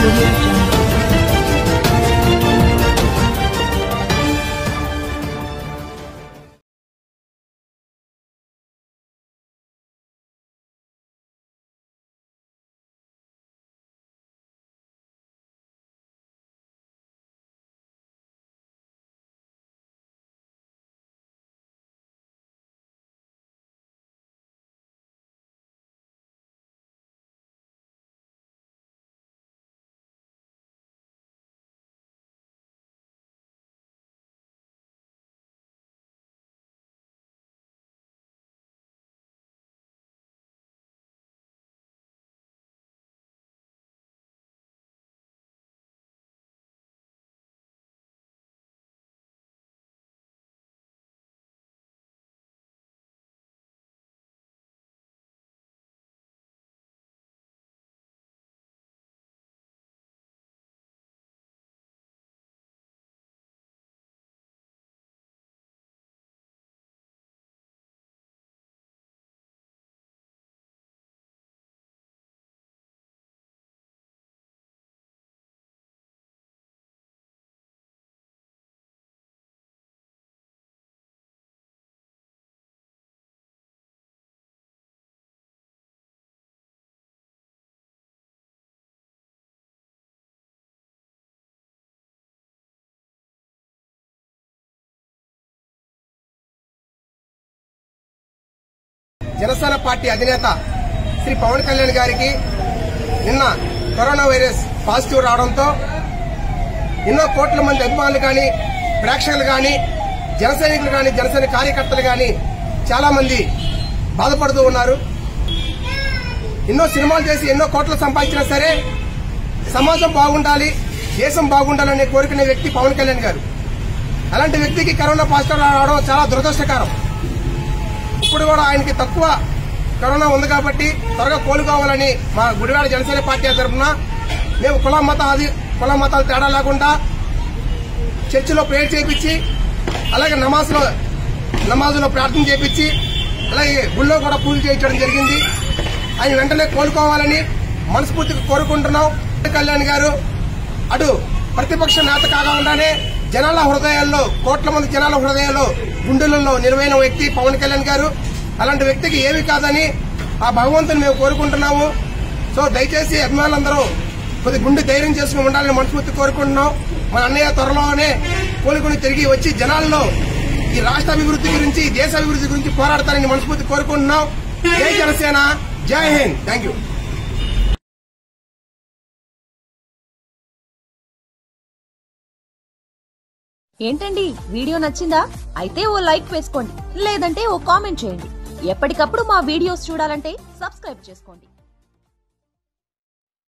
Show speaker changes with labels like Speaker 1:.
Speaker 1: Audio Jungle.
Speaker 2: Janasena party అధినేత శ్రీ పవన్ కళ్యాణ్ గారికి నిన్న కరోనా వైరస్ పాజిటివ్ రావడంతో ఎన్నో కోట్ల మంది అభిమానులు గాని ప్రేక్షకులు గాని జన సైనికులు గాని జనసేన కార్యకర్తలు గాని చాలా మంది బాధపడుతూ ఉన్నారు. ఎన్నో సినిమాలు చేసి ఎన్నో కోట్లు సంపాదించినా సరే సమాజం బాగుండాలి, దేశం బాగుండాలనే కోరుకునే వ్యక్తి పవన్ కళ్యాణ్ గారు. అలాంటి వ్యక్తికి కరోనా పాజిటివ్ రావడం చాలా దురదృష్టకరం. ఇప్పుడు కూడా ఆయనకి తక్కువ కరోనా ఉంది కాబట్టి త్వరగా కోలుకోవాలని మా గుడివాడ జనసేన పార్టీ తరఫున మేము కుల మతాలు తేడా లేకుండా చర్చిలో ప్రేయర్ చేయించి అలాగే నమాజులో ప్రార్థన చేయించి అలాగే గుళ్ళో కూడా పూజ చేయించడం జరిగింది. ఆయన వెంటనే కోలుకోవాలని మనస్ఫూర్తిగా కోరుకుంటున్నాం. కళ్యాణ్ గారు అటు ప్రతిపక్ష నేత కాకుండానే జనాల హృదయాల్లో కోట్ల మంది జనాల హృదయాల్లో గుండెలలో నిలవైన వ్యక్తి పవన్ కళ్యాణ్ గారు. అలాంటి వ్యక్తికి ఏమీ కాదని ఆ భగవంతుని మేము కోరుకుంటున్నాము. సో దయచేసి అభిమానులందరూ కొద్ది గుండె ధైర్యం చేసుకుని ఉండాలని మనస్ఫూర్తి కోరుకుంటున్నాం. మన అన్నయ్య త్వరలోనే కోలుకుని తిరిగి వచ్చి జనాల్లో ఈ రాష్ట్ర అభివృద్ధి గురించి దేశ అభివృద్ధి గురించి పోరాడతారని మనస్ఫూర్తి కోరుకుంటున్నాం. జై జనసేన, జై హింద్. Thank you.
Speaker 3: ఏంటండి వీడియో నచ్చిందా? అయితే ఓ లైక్ వేసుకోండి, లేదంటే ఓ కామెంట్ చేయండి. ఎప్పటికప్పుడు మా వీడియోస్ చూడాలంటే సబ్స్క్రైబ్ చేసుకోండి.